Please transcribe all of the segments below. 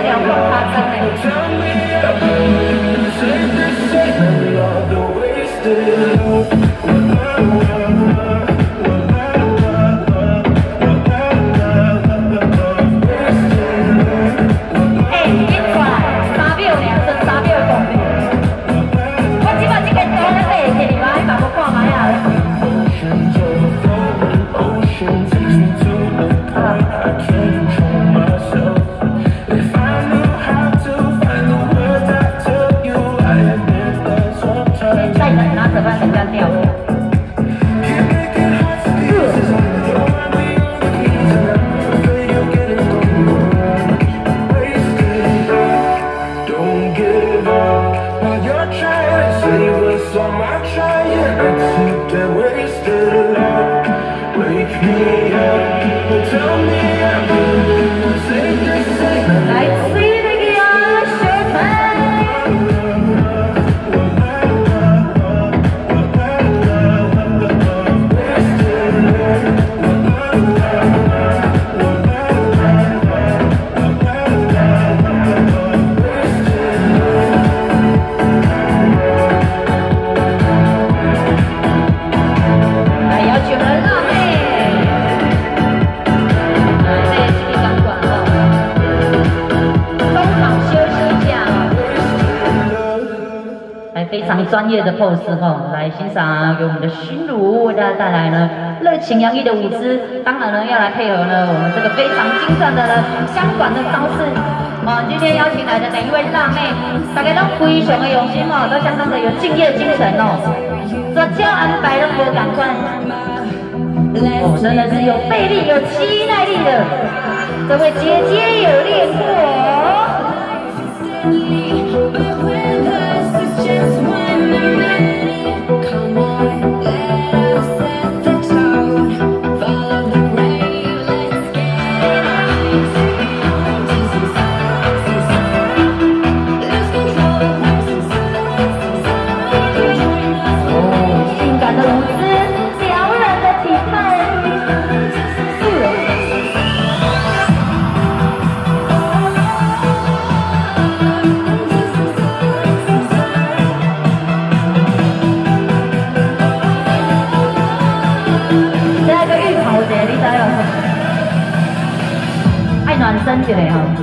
条不夸张嘞。非常专业的 pose 哦，来欣赏由我们的心如为大家带来呢热情洋溢的舞姿，当然呢要来配合呢我们这个非常精湛的香管的招式哦。今天邀请来的每一位辣妹，大家都非常的用心哦，都相当的有敬业精神哦，所教安排都不赶快哦，真的是有魅力、有期待力的，这位姐姐有练过。Just one minute, come on, let us set the tone. Follow the wave, let's get it. Lose control,哦，性感的舞姿，撩人的体态。爱暖身一下吼。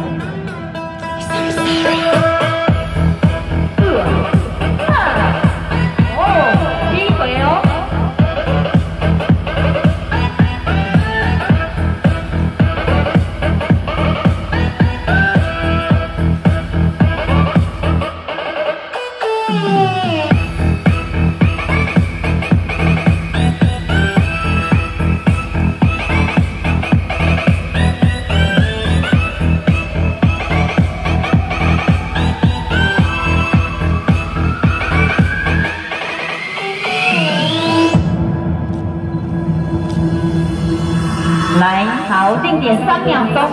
来，好，定点3秒钟。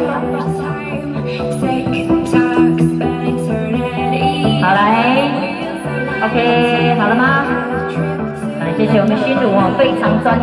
好，来 ，OK， 好了吗？来，谢谢我们心如哦，非常专业。